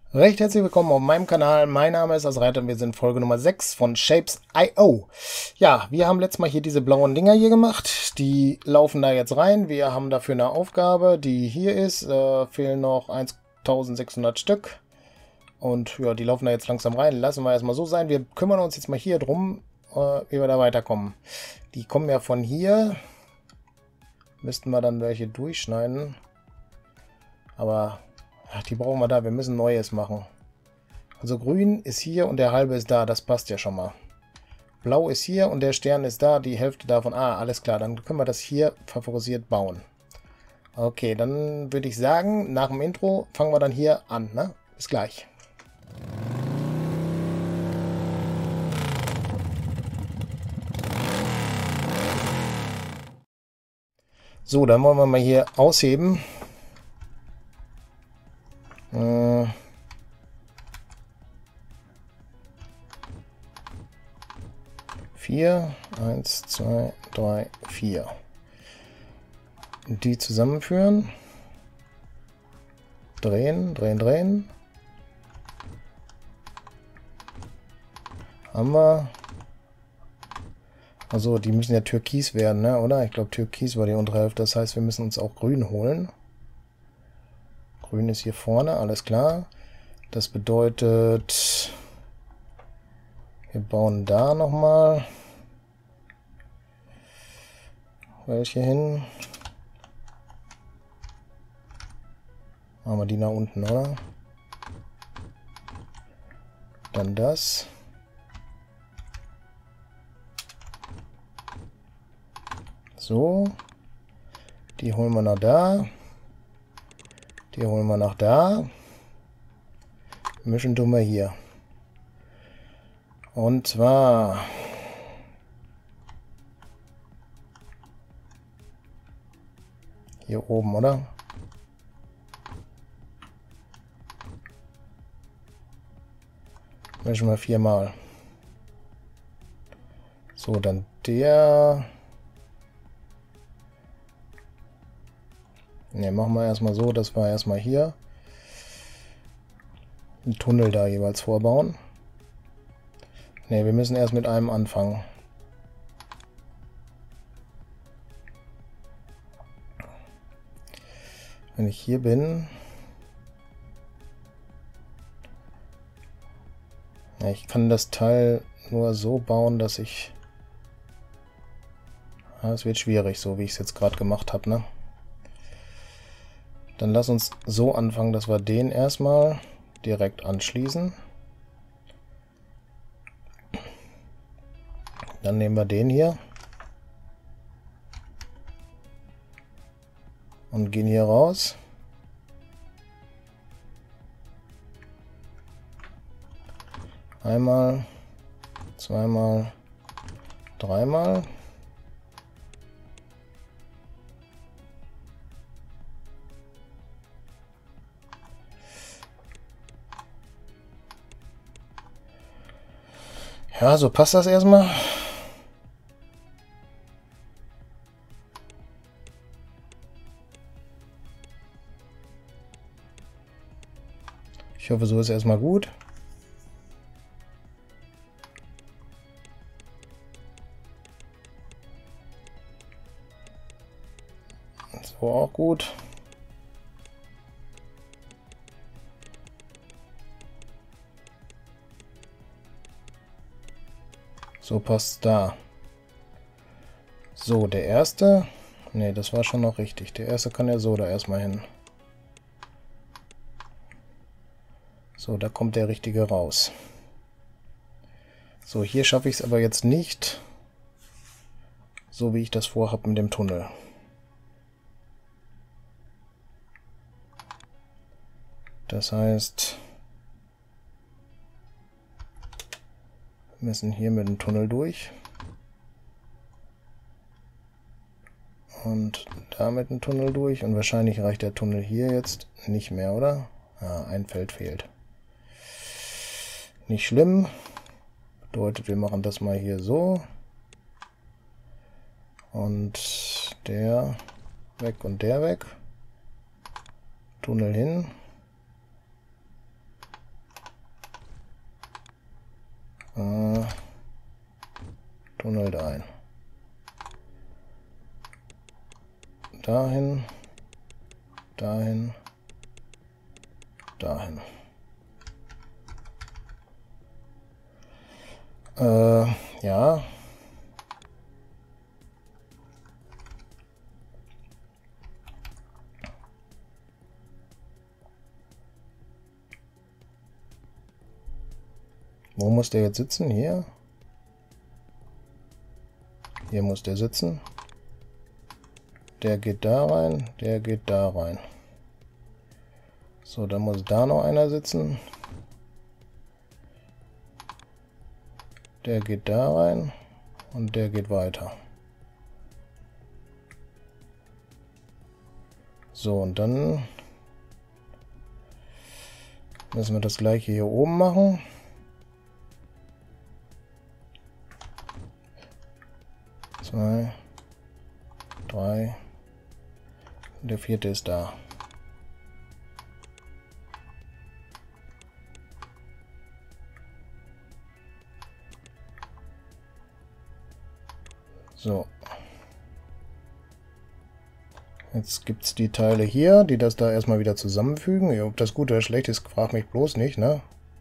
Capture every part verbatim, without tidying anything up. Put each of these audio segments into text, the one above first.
Recht herzlich willkommen auf meinem Kanal. Mein Name ist Azrael und wir sind Folge Nummer sechs von Shapes Punkt i o. Ja, wir haben letztes Mal hier diese blauen Dinger hier gemacht. Die laufen da jetzt rein. Wir haben dafür eine Aufgabe, die hier ist. Äh, fehlen noch eintausendsechshundert Stück. Und ja, die laufen da jetzt langsam rein. Lassen wir erstmal so sein. Wir kümmern uns jetzt mal hier drum, äh, wie wir da weiterkommen. Die kommen ja von hier. Müssten wir dann welche durchschneiden. Aber ach, die brauchen wir da. Wir müssen Neues machen. Also grün ist hier und der halbe ist da. Das passt ja schon mal. Blau ist hier und der Stern ist da. Die Hälfte davon. Ah, alles klar. Dann können wir das hier favorisiert bauen. Okay, dann würde ich sagen, nach dem Intro fangen wir dann hier an. Ne? Bis gleich. So, dann wollen wir mal hier ausheben. Äh, vier, eins, zwei, drei, vier. Die zusammenführen. Drehen, drehen, drehen. Haben wir. Also die müssen ja türkis werden, ne? Oder? Ich glaube türkis war die untere Hälfte. Das heißt, wir müssen uns auch grün holen. Grün ist hier vorne, alles klar. Das bedeutet, wir bauen da nochmal welche hin. Machen wir die nach unten, oder? Dann das. So. Die holen wir nach da. Die holen wir nach da. Mischen tun wir hier. Und zwar hier oben, oder? Mischen wir viermal. So, dann der. Ne, machen wir erstmal so, dass wir erstmal hier einen Tunnel da jeweils vorbauen. Ne, wir müssen erst mit einem anfangen. Wenn ich hier bin... Ja, ich kann das Teil nur so bauen, dass ich... Ja, es wird schwierig, so wie ich es jetzt gerade gemacht habe, ne? Dann lass uns so anfangen, dass wir den erstmal direkt anschließen. Dann nehmen wir den hier und gehen hier raus. Einmal, zweimal, dreimal. Ja, so passt das erstmal. Ich hoffe, so ist erstmal gut. So auch gut. So passt da. So, der erste. Ne, das war schon noch richtig. Der erste kann ja so da erstmal hin. So, da kommt der richtige raus. So, hier schaffe ich es aber jetzt nicht, so wie ich das vorhabe mit dem Tunnel. Das heißt, wir müssen hier mit dem Tunnel durch. Und da mit dem Tunnel durch. Und wahrscheinlich reicht der Tunnel hier jetzt nicht mehr, oder? Ah, ein Feld fehlt. Nicht schlimm. Bedeutet, wir machen das mal hier so. Und der weg und der weg. Tunnel hin. Tunnel dahin. Dahin. Dahin. Dahin. Äh, ja. Wo muss der jetzt sitzen? Hier? Hier muss der sitzen. Der geht da rein, der geht da rein. So, dann muss da noch einer sitzen. Der geht da rein und der geht weiter. So, und dann müssen wir das gleiche hier oben machen. Zwei, drei, der vierte ist da. So. Jetzt gibt es die Teile hier, die das da erstmal wieder zusammenfügen. Ja, ob das gut oder schlecht ist, frag mich bloß nicht, ne?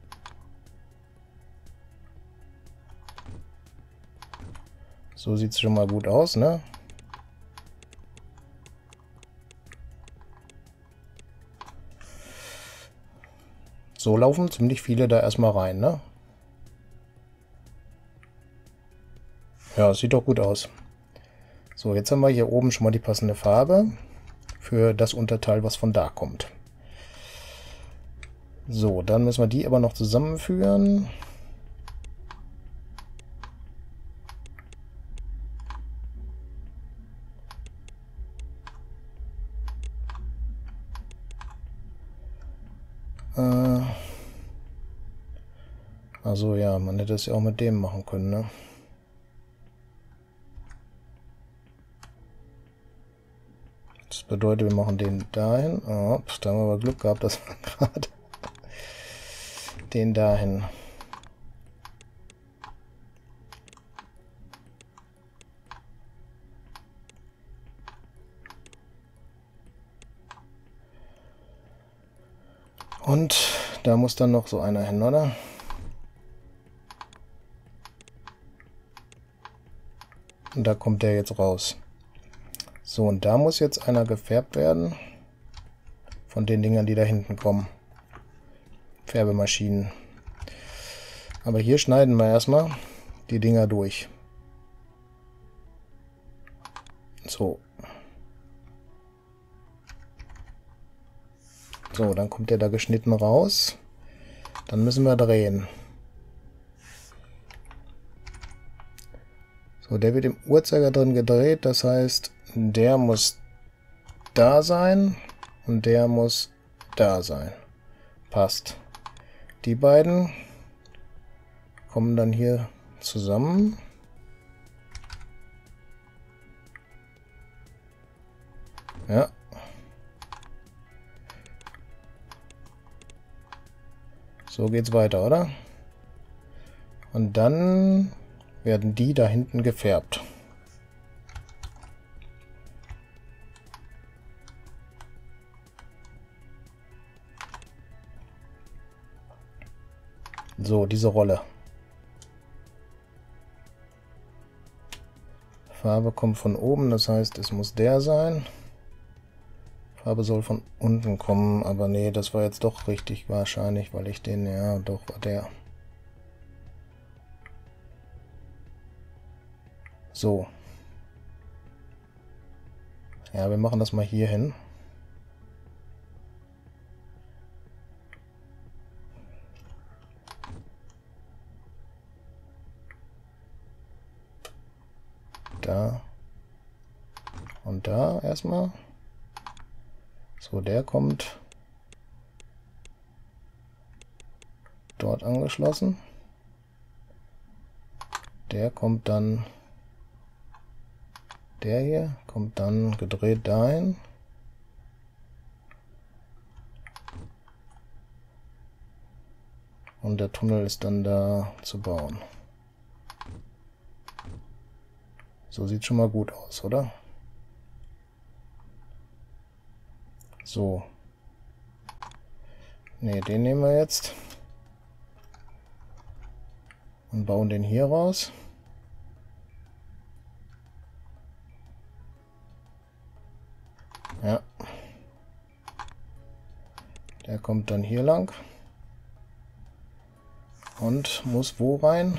So sieht es schon mal gut aus, ne? So laufen ziemlich viele da erstmal rein, ne? Ja, sieht doch gut aus. So, jetzt haben wir hier oben schon mal die passende Farbe für das Unterteil, was von da kommt. So, dann müssen wir die aber noch zusammenführen. Äh, also ja, man hätte es ja auch mit dem machen können, ne? Das bedeutet, wir machen den dahin. Oh, da haben wir aber Glück gehabt, dass wir gerade den dahin. Und da muss dann noch so einer hin, oder? Und da kommt der jetzt raus. So, und da muss jetzt einer gefärbt werden. Von den Dingern, die da hinten kommen. Färbemaschinen. Aber hier schneiden wir erstmal die Dinger durch. So. So, dann kommt der da geschnitten raus. Dann müssen wir drehen. So, der wird im Uhrzeiger drin gedreht. Das heißt, der muss da sein und der muss da sein. Passt. Die beiden kommen dann hier zusammen. Ja. So geht's weiter, oder? Und dann werden die da hinten gefärbt. So, diese Rolle. Farbe kommt von oben, das heißt, es muss der sein. Farbe soll von unten kommen, aber nee, das war jetzt doch richtig wahrscheinlich, weil ich den, ja, doch war der. So. Ja, wir machen das mal hier hin. Da. Und da erstmal. So, der kommt dort angeschlossen. Der kommt dann, der hier kommt dann gedreht dahin. Und der Tunnel ist dann da zu bauen. So sieht schon mal gut aus, oder? So. Ne, den nehmen wir jetzt. Und bauen den hier raus. Ja. Der kommt dann hier lang. Und muss wo rein?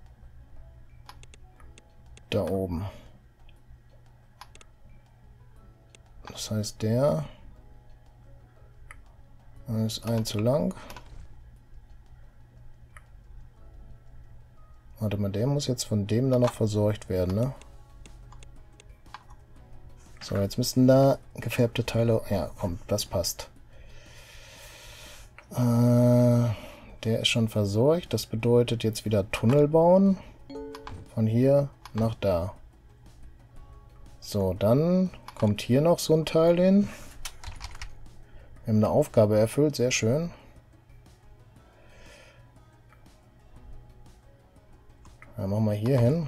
Da oben. Das heißt, der ist ein zu lang. Warte mal, der muss jetzt von dem dann noch versorgt werden, ne? So, jetzt müssten da gefärbte Teile... Ja, komm, das passt. Äh, der ist schon versorgt. Das bedeutet jetzt wieder Tunnel bauen. Von hier nach da. So, dann kommt hier noch so ein Teil hin. Wir haben eine Aufgabe erfüllt, sehr schön. Dann machen wir hier hin.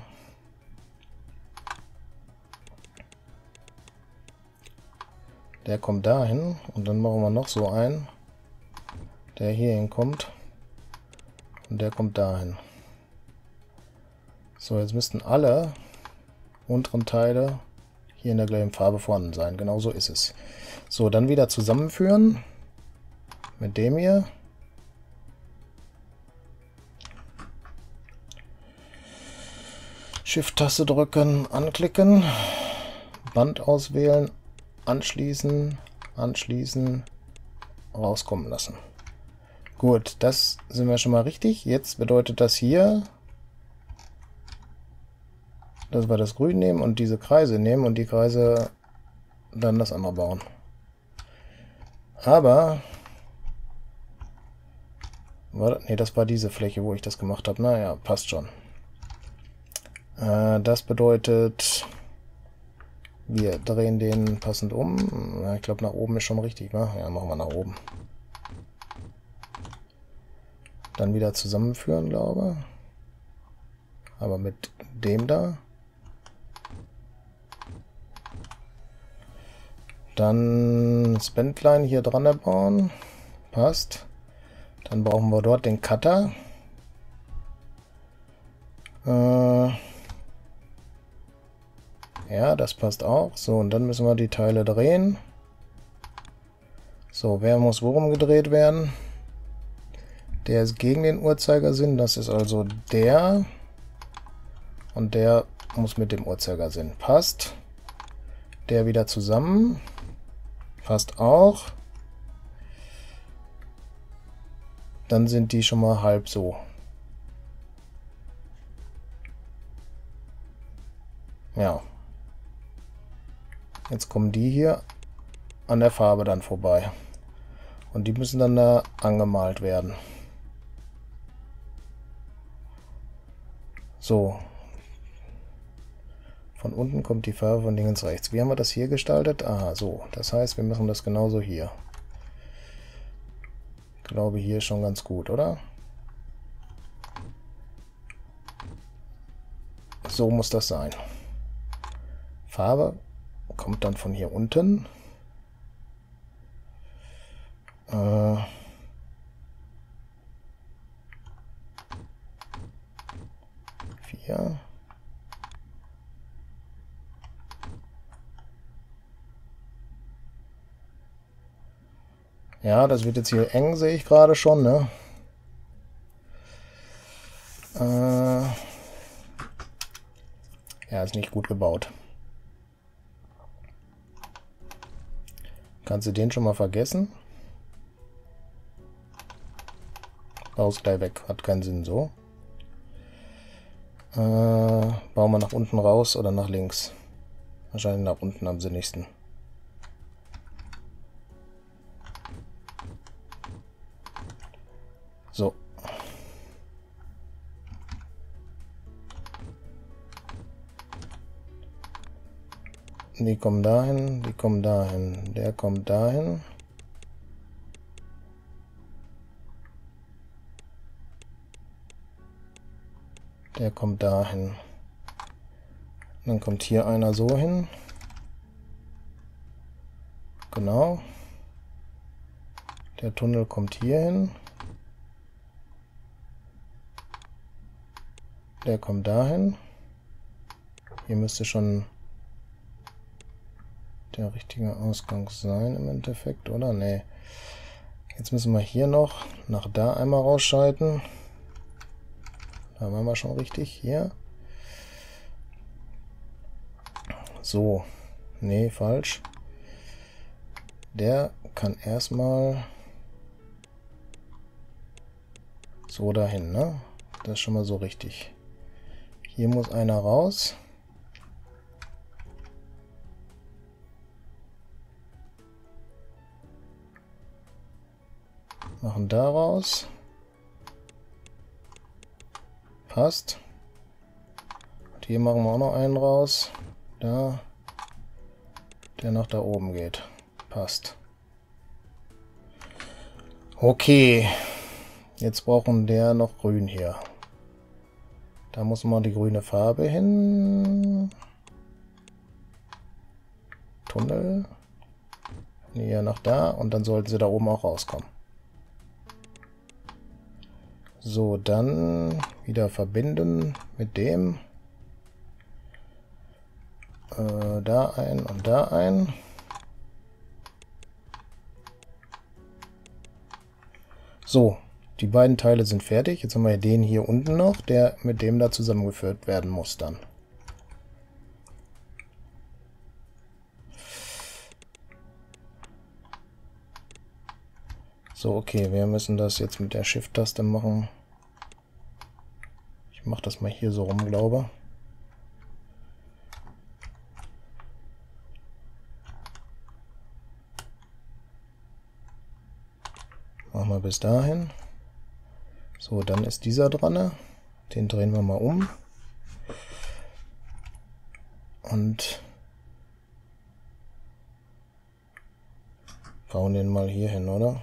Der kommt dahin und dann machen wir noch so einen, der hier hinkommt und der kommt dahin. So, jetzt müssten alle unteren Teile hier in der gleichen Farbe vorhanden sein. Genau so ist es. So, dann wieder zusammenführen mit dem hier. Shift-Taste drücken, anklicken, Band auswählen, anschließen, anschließen, rauskommen lassen. Gut, das sind wir schon mal richtig. Jetzt bedeutet das hier, dass wir das Grün nehmen und diese Kreise nehmen und die Kreise dann das andere bauen. Aber, war, nee, das war diese Fläche, wo ich das gemacht habe. Naja, passt schon. Äh, das bedeutet, wir drehen den passend um. Ja, ich glaube, nach oben ist schon richtig, wa? Ja, machen wir nach oben. Dann wieder zusammenführen, glaube ich. Aber mit dem da. Dann das Bändlein hier dran bauen. Passt. Dann brauchen wir dort den Cutter. Äh ja, das passt auch. So, und dann müssen wir die Teile drehen. So, wer muss worum gedreht werden? Der ist gegen den Uhrzeigersinn. Das ist also der. Und der muss mit dem Uhrzeigersinn. Passt. Der wieder zusammen. Passt auch. Dann sind die schon mal halb so. Ja. Jetzt kommen die hier an der Farbe dann vorbei. Und die müssen dann da angemalt werden. So. Von unten kommt die Farbe von links rechts. Wie haben wir das hier gestaltet? Aha, so. Das heißt, wir machen das genauso hier. Ich glaube, hier ist schon ganz gut, oder? So muss das sein. Farbe kommt dann von hier unten. Äh vier. Ja, das wird jetzt hier eng, sehe ich gerade schon, ne? Äh ja, ist nicht gut gebaut. Kannst du den schon mal vergessen? Raus gleich weg, hat keinen Sinn so. Äh, bauen wir nach unten raus oder nach links? Wahrscheinlich nach unten am sinnigsten. So. Die kommen dahin, die kommen dahin, der kommt dahin. Der kommt dahin. Dann kommt hier einer so hin. Genau. Der Tunnel kommt hier hin. Der kommt dahin. Hier müsste schon der richtige Ausgang sein im Endeffekt, oder? Nee. Jetzt müssen wir hier noch nach da einmal rausschalten. Da waren wir schon richtig. Hier. So. Nee, falsch. Der kann erstmal so dahin, ne? Das ist schon mal so richtig. Hier muss einer raus. Machen daraus. Passt. Und hier machen wir auch noch einen raus. Da. Der nach da oben geht. Passt. Okay. Jetzt brauchen der noch grün hier. Da muss mal die grüne Farbe hin. Tunnel. Hier nach da. Und dann sollten sie da oben auch rauskommen. So, dann wieder verbinden mit dem. Äh, da ein und da ein. So, die beiden Teile sind fertig. Jetzt haben wir den hier unten noch, der mit dem da zusammengeführt werden muss dann. So, okay, wir müssen das jetzt mit der Shift-Taste machen. Ich mache das mal hier so rum, glaube. Machen wir bis dahin. So, dann ist dieser dran. Den drehen wir mal um. Und bauen den mal hier hin, oder?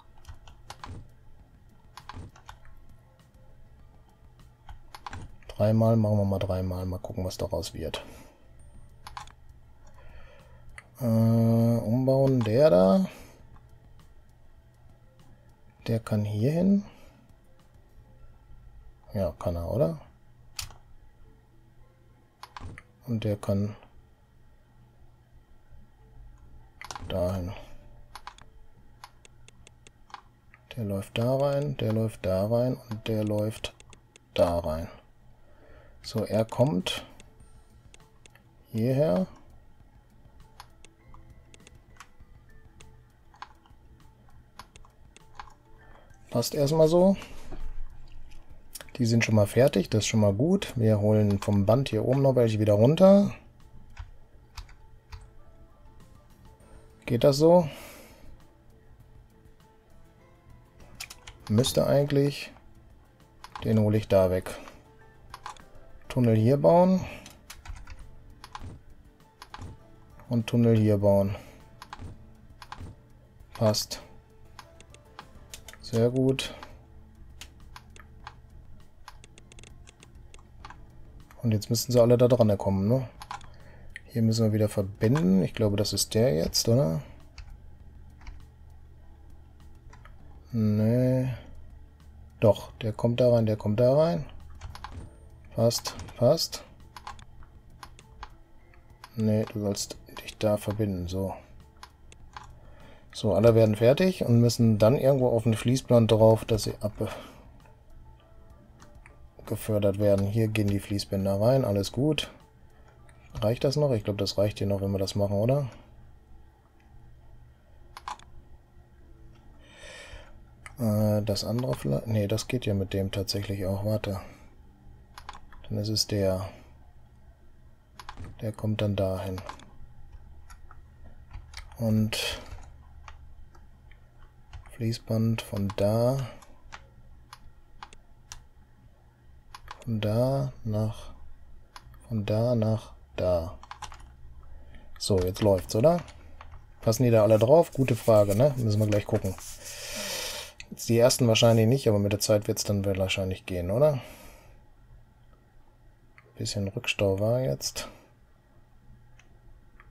Dreimal, machen wir mal dreimal. Mal gucken, was daraus wird. Äh, umbauen, der da. Der kann hier hin. Ja, kann er, oder? Und der kann dahin. Der läuft da rein, der läuft da rein und der läuft da rein. So, er kommt hierher. Passt erstmal so. Die sind schon mal fertig, das ist schon mal gut. Wir holen vom Band hier oben noch welche wieder runter. Geht das so? Müsste eigentlich. Den hole ich da weg. Tunnel hier bauen. Und Tunnel hier bauen. Passt. Sehr gut. Und jetzt müssten sie alle da dran kommen, ne? Hier müssen wir wieder verbinden. Ich glaube, das ist der jetzt, oder? Nee. Doch, der kommt da rein, der kommt da rein. Passt, passt. Nee, du sollst dich da verbinden, so. So, alle werden fertig und müssen dann irgendwo auf ein Fließband drauf, dass sie abgefördert werden. Hier gehen die Fließbänder rein, alles gut. Reicht das noch? Ich glaube, das reicht hier noch, wenn wir das machen, oder? Äh, das andere vielleicht... Ne, das geht ja mit dem tatsächlich auch. Warte. Dann ist es der. Der kommt dann dahin. Und Fließband von da. Von da nach... Von da nach da. So, jetzt läuft's, oder? Passen die da alle drauf? Gute Frage, ne? Müssen wir gleich gucken. Jetzt die ersten wahrscheinlich nicht, aber mit der Zeit wird es dann wahrscheinlich gehen, oder? Bisschen Rückstau war jetzt.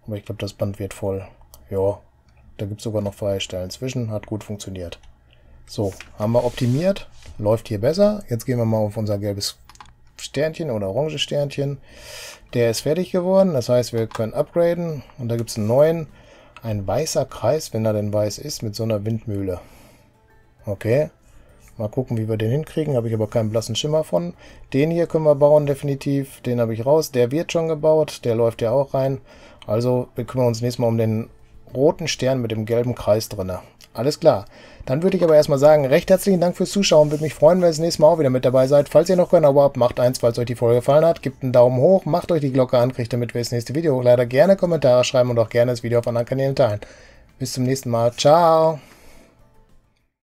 Aber ich glaube, das Band wird voll. Ja, da gibt es sogar noch freie Stellen zwischen. Hat gut funktioniert. So, haben wir optimiert. Läuft hier besser. Jetzt gehen wir mal auf unser gelbes Sternchen oder orange Sternchen. Der ist fertig geworden. Das heißt, wir können upgraden. Und da gibt es einen neuen. Ein weißer Kreis, wenn er denn weiß ist, mit so einer Windmühle. Okay. Mal gucken, wie wir den hinkriegen. Habe ich aber keinen blassen Schimmer von. Den hier können wir bauen, definitiv. Den habe ich raus. Der wird schon gebaut. Der läuft ja auch rein. Also, wir kümmern uns nächstes Mal um den roten Stern mit dem gelben Kreis drin. Alles klar. Dann würde ich aber erstmal sagen, recht herzlichen Dank fürs Zuschauen. Würde mich freuen, wenn ihr das nächste Mal auch wieder mit dabei seid. Falls ihr noch kein Abo habt, macht eins, falls euch die Folge gefallen hat. Gebt einen Daumen hoch, macht euch die Glocke an, kriegt damit wir das nächste Video hochladen. Gerne Kommentare schreiben und auch gerne das Video auf anderen Kanälen teilen. Bis zum nächsten Mal. Ciao.